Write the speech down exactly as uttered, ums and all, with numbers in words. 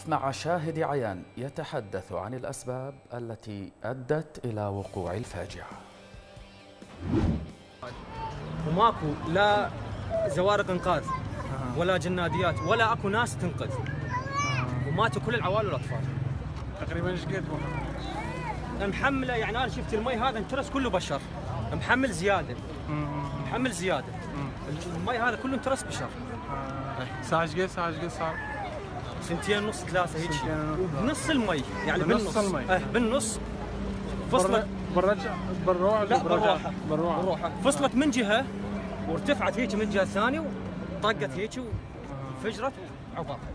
نقف مع شاهد عيان يتحدث عن الأسباب التي أدت إلى وقوع الفاجعة. وماكو لا زوارق انقاذ ولا جناديات ولا اكو ناس تنقذ، وماتوا كل العوائل والاطفال. تقريبا ايش قد محمله؟ يعني انا شفت المي هذا انترس كله بشر، محمل زياده محمل زياده المي هذا كله انترس بشر. ساعه ايش قد ساعه ايش قد صار؟ سنتين ونص ثلاثه هيك، وبنص المي يعني بالنص المي اه بالنص فصلت بالرجع بالروح لا بالروحه بالروحه بالروحه فصلت من جهه وارتفعت هيك من الجهه الثانيه وطقت هيك وانفجرت وعبر.